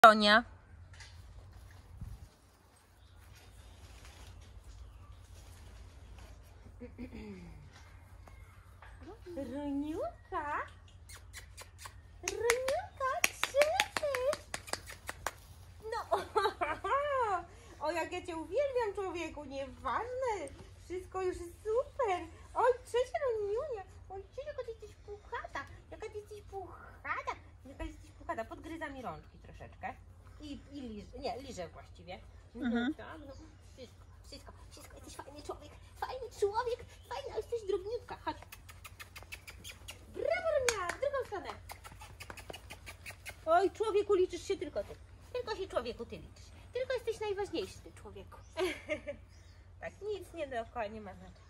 Sonia. Roniuka? Roniuka, krzyczysz? No, o jak ja Cię uwielbiam, człowieku, nieważne, wszystko już super. Oj, cześć Roniunia, oj, cześć, jaka Ty jesteś puchata, jaka Ty jesteś puchata, jaka jesteś puchata, podgryza mi rączki troszeczkę i liżę właściwie. Mhm. No, wszystko, jesteś fajny człowiek, fajna, jesteś drobniutka, chodź. Brawo, Ronia, w drugą stronę. Oj, człowieku, liczysz się tylko ty. Tylko się człowieku ty liczysz. Tylko jesteś najważniejszy, ty człowieku. Tak, nic nie dookoła nie ma znaczenia.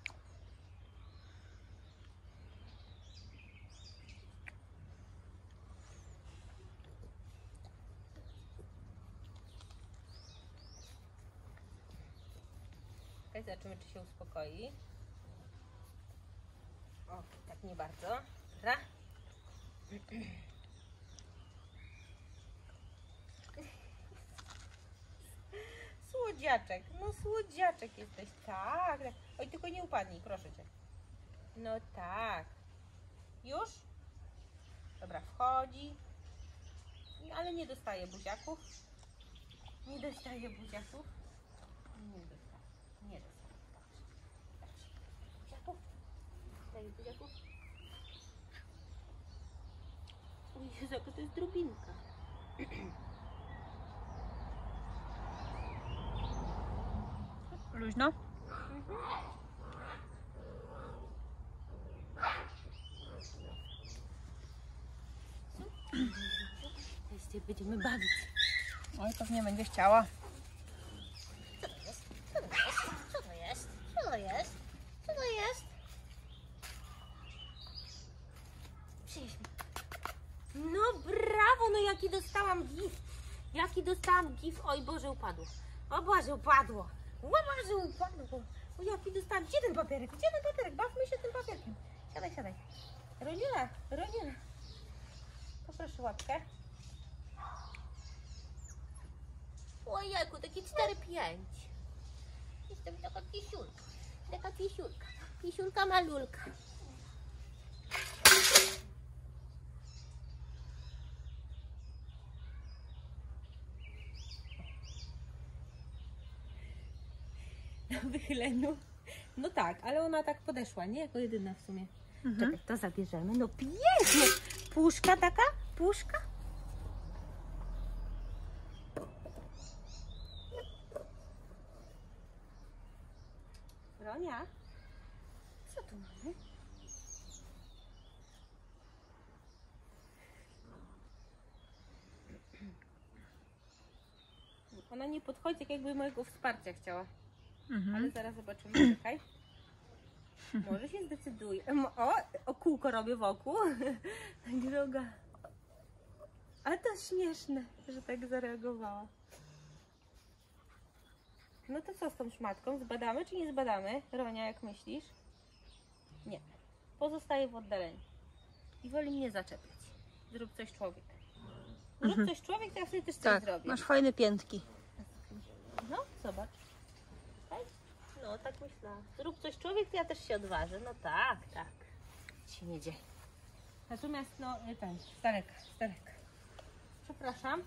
Okay, zobaczymy, czy się uspokoi. O, tak nie bardzo. Dobra. Słodziaczek, no słodziaczek jesteś, tak. Oj, tylko nie upadnij, proszę Cię. No tak. Już? Dobra, wchodzi. Ale nie dostaje buziaków. Nie dostaje buziaków. Nie dostaje. Buziaków? Daje buziaków? Oj, Jezu, jaka to jest drobinka. Luźno? Teraz będziemy bawić. Oj, pewnie będzie chciała. Co to jest? Co to jest? Co to jest? Co to jest? Co to jest? Przynieś mi. No brawo, no jaki dostałam gif. Jaki dostałam gif. Oj Boże, upadło. O Boże, upadło. O Boże, upadło. O jaki dostałam. Gdzie ten papierek? Gdzie ten papierek? Bawmy się tym papierkiem. Siadaj, siadaj. Roniula, Roniula. Poproszę łapkę. Ojejku, takie 4-5. Jestem taka pisiulka. Taka pisiulka. Pisiulka malulka. Na wychyleniu. No tak, ale ona tak podeszła, nie? Jako jedyna w sumie. Mhm. Czekaj, to zabierzemy. No pięknie. Puszka taka? Puszka? Ronia? Co tu mamy? Ona nie podchodzi, tak jakby mojego wsparcia chciała. Mhm. Ale zaraz zobaczymy, czekaj. Może się zdecyduje. O kółko robię wokół. Droga. A to śmieszne, że tak zareagowała. No to co z tą szmatką? Zbadamy czy nie zbadamy? Ronia, jak myślisz? Nie. Pozostaje w oddaleniu. I woli mnie zaczepiać. Zrób coś człowiek. Zrób coś człowiek, to ja sobie też coś Tak, zrobię. masz fajne piętki. No, zobacz. Tak? No, tak myślałam. Zrób coś człowiek, to ja też się odważę. No tak, tak. Nic się nie dzieje. Natomiast, no, ten, Starek. Przepraszam.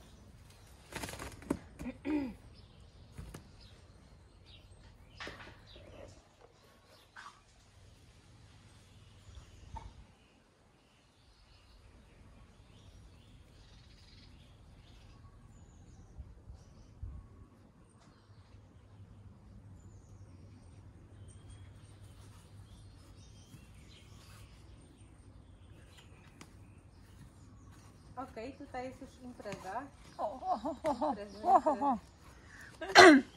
Okej, tutaj jest już impreza. O, o, o, o, Impreza, o, o, o. impreza.